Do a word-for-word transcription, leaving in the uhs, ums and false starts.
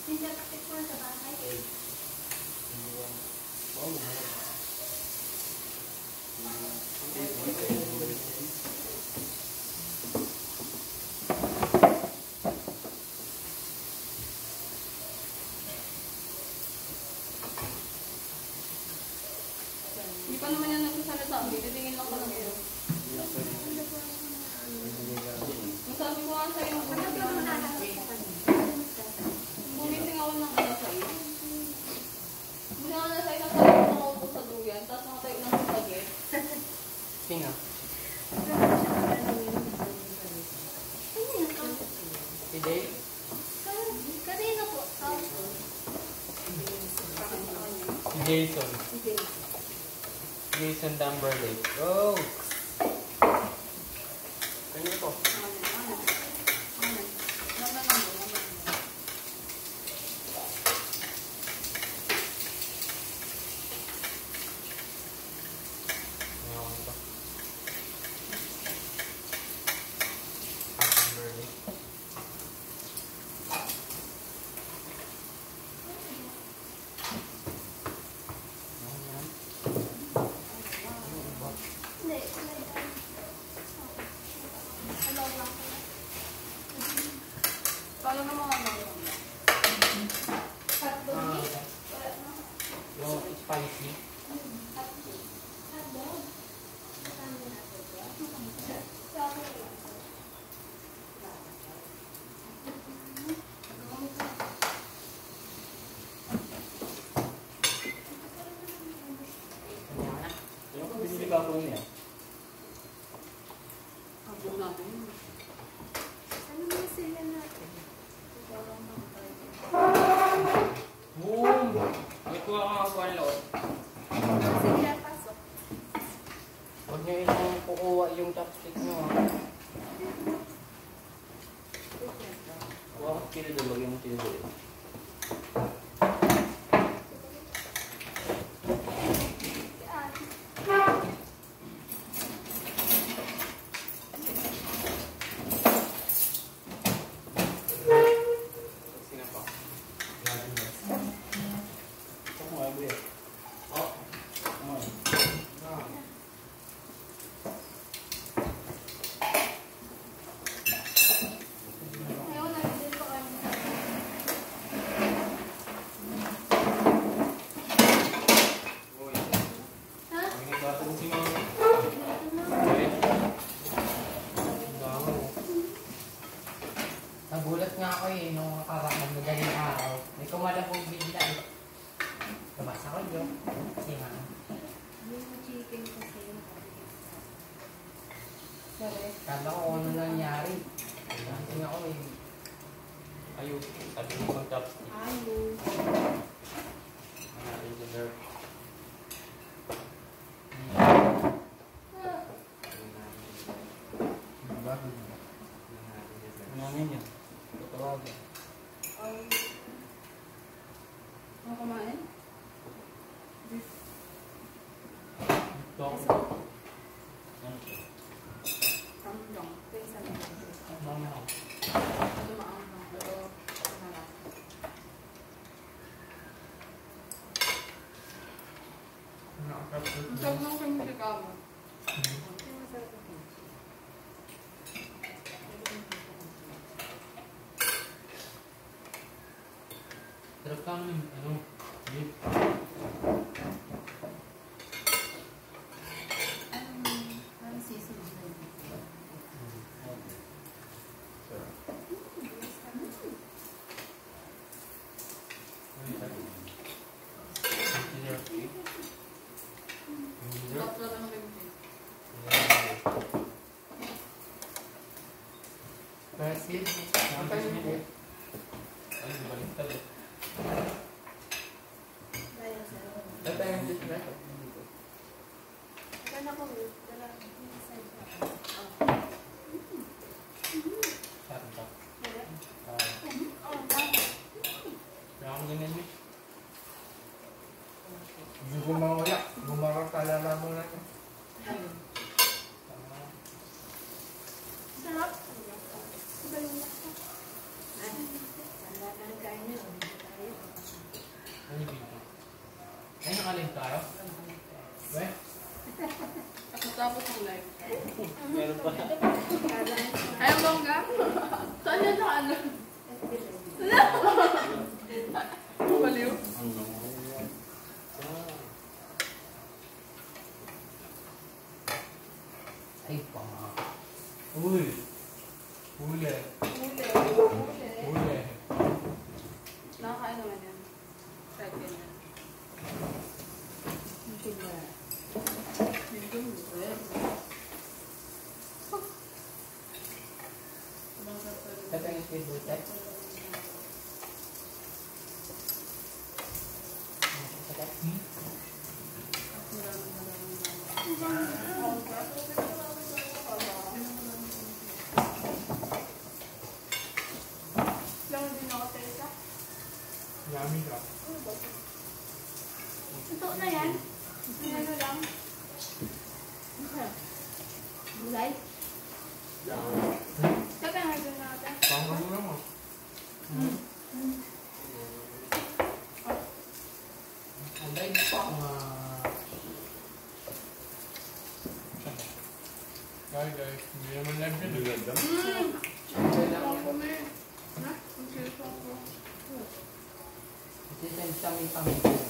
Sinapit ko sa bahay. Hindi pa naman yan nagsasalita. Titingin lang ko lang yun. Masabi ko nga sa'yo. Bumising ako ng ano sa'yo. Bumising ako na sa'yo. Sabi ko nakaupo sa duyan. Tapos nakatayo lang sa tagit. Tinga. Si Dave? Kanina po. Si Jason. Jason Dumberlake. Oh! Kanya ito. Paano na mga ano? Yung spicy. Binili ba ako niya? Abo natin. Ano ba sila natin? Boom! May kuha ka mga kuha loob. Sige, pasok. Huwag niyo yung kukuha yung chopstick nyo. Kuha ka kilo doon. Lagyan mo kilo doon. Nagulat nga ako eh, nung nakarang madaling araw. May kumalabong bigla eh. Labas ako yun. Kasi nga. Yung chicken kasi yung Sorry. Kala ko ano nangyari. Kasi ako eh. Ayun, sabi mo kong chopstick. ayun. Hanapin sa dirt. Namin yun. Tawagin. Ano kumain? Ito. Ano ito? Kamjong. Pinsan mo. Ano na ako? Dumaan lang. Pero, harap. Ang sarap ng kimchi ka mo. Sarap kang ano? Beef. Ang season na yun. Sarap talaga ng kimchi. Persil. Persil. Ay, baliktad eh. Dahil sa Ay, tayo yung display. Dala ko, dala yung side pa. Sarap ba? Dala? Ah, Oo, dala. kaya akong ganyan eh. Hindi ko mawala. Gumarang kalala mo na. Ayun. Sarap. Iba yung lasa. Dala na kain yun. nangaling tayo? Weh? Tapos ang live. Meron pa. Ayaw bongga? Saan yan na ano? Baliw. Ano? Ay, pa. Uy. Huli. Huli. Huli. Huli. Nakakain naman yan. Kahit ganyan. Hindi ba? Hindi mo. Ito yung speed butet. Hmm? Lang din ako tesa. Yummy ka. Ito na yan. Ano lang. Gulay? Teka nga doon natin. Pangkamura mo. Hmm? Ang dahil pa mga... Guys, guys, hindi naman live yun. Dugad lang. Mmm! Kailangan Ako ko. may. Ha? Ang sila ko. Isisend kami kami.